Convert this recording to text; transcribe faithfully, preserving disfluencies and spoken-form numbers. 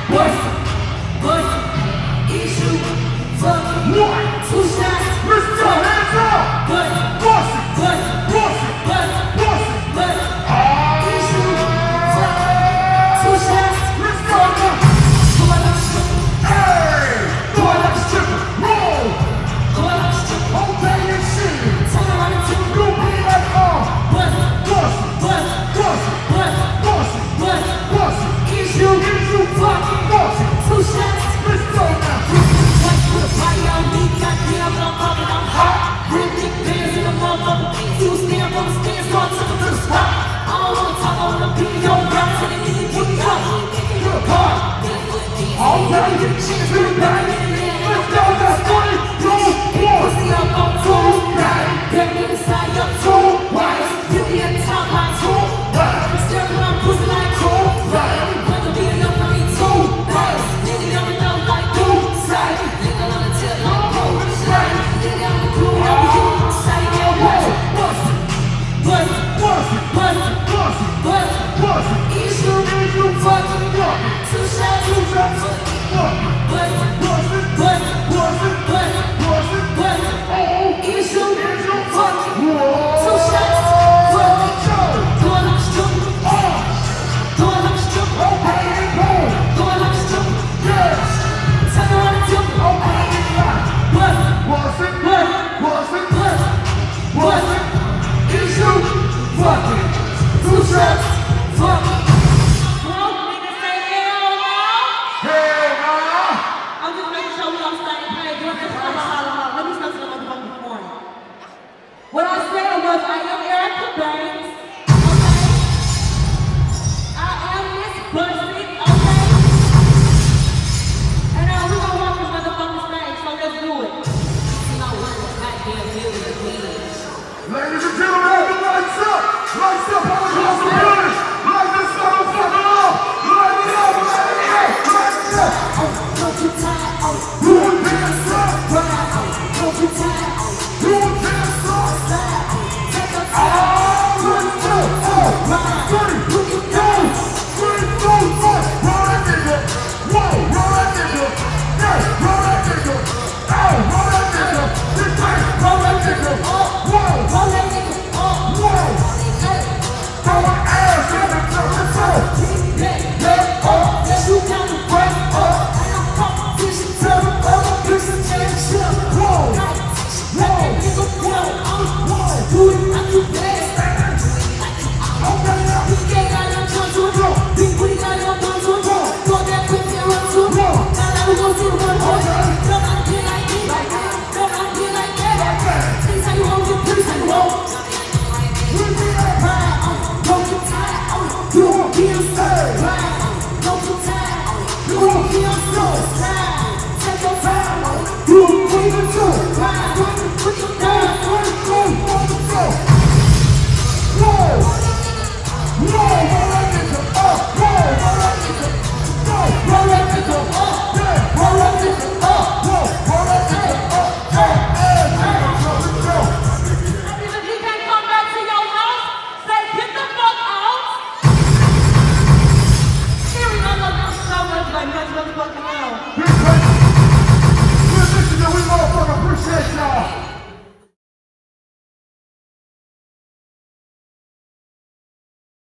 bust it, bust it, issue, fuck it, one, two shots, let's go, hands up, bust it, bust it, bust it, bust it, bust it, bust it, bust it, issue, fuck it, two shots, let's go, go like a stripper, hey, go like a stripper, roll, go like a stripper, obey and shit, turn around and tip, you be like, oh, bust it, bust it, bust it, bust it, bust it, bust it, bust it, bust it, issue, issue, fuck it, bust it, two shots, let's go now, like put a party on me, goddamn, I'm popping, I'm hot, real big bands in the motherfucker, you stand on the stand, start tripping to the spot, I don't wanna talk, I wanna be your rap, so they need to get me up, to the party, all day, get the chance to the back, let's go, that's funny, two, one, pussy up on two, nine, baby inside up two, right, you be at the top like two, right, I'm staring around pussy like cool, right, everyone to be enough for me too, right, nigga never know like you, say, nigga on the tip like you, say, nigga on the crew, how we do, say, yeah, bust it, bust it, bust it, bust it, bust it, bust it, bust it, bust it, issue, issue, fuck it, fuck it, two shots, two shots, fuck it, fuck it, bust it, bust it, bust it, bust it, bust it, bust it, bust it, oh, issue, issue, fuck it, two shots, fuck it, do it like a stripper, oh, do it like a stripper, okay, boom, do it like a stripper, yes, turn around and tip it, okay, bust it, bust it, bust it, bust it, bust it, bust it, issue, fuck it, two shots, fuck it. Well, niggas say hell no. Hell no. I'm just making sure we don't start playing. Doing this, holla, holla, holla. Let me start to the motherfucking morning. What I said was, I am Erica Banks. Okay? I am Miss Bussy. Okay? And now we're gonna walk this motherfucking stage, so let's do it. Ladies and gentlemen, the lights up! Lights up all across the building! Light this motherfucker up! Light it up! Light it up! Light it up! Don't you tired? Oh, Do it dance up! don't you tired? Do it dance up! Take a Oh, let's go! Oh, three, two, three, two, four! Roll that nigga! Whoa! Roll that nigga! Hey! Roll that nigga! Oh! Roll that nigga! This way! Roll that nigga! Whoa! roll that nigga up. Whoa! Throw my ass in the club! Let's go! Let, let, up. Let you down the break up. Ain't no competition. Tell them other bitches change shit. Whoa! Let that nigga down. Whoa! Do it like you best. Okay now! He ain't got no chance to go. Big booty got no chance to go. Throw that quick and run to go. Now that we gon' see the one more. Come on, be like me. Come on, be like that. Please how you hold it. Please how you hold it. Ride on. Don't you tired? You won't be a star. Ride on. Don't you tired? You won't be a star. Slide. Take your time. You bring it to! Ride. Put your down. Whoa! Whoa! Roll that nigga up! Whoa! Roll that nigga! Whoa! Roll that nigga up! Yeah! Roll that nigga up! Whoa! Roll that nigga up! Hey! Hey! Hey! Let's go! And if you can't come back to your house, say get the fuck out. Here we go, love you so much, like much motherfucking hell. Big place! Good listening, we motherfucking appreciate y'all!